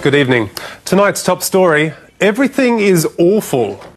Good evening. Tonight's top story, everything is awful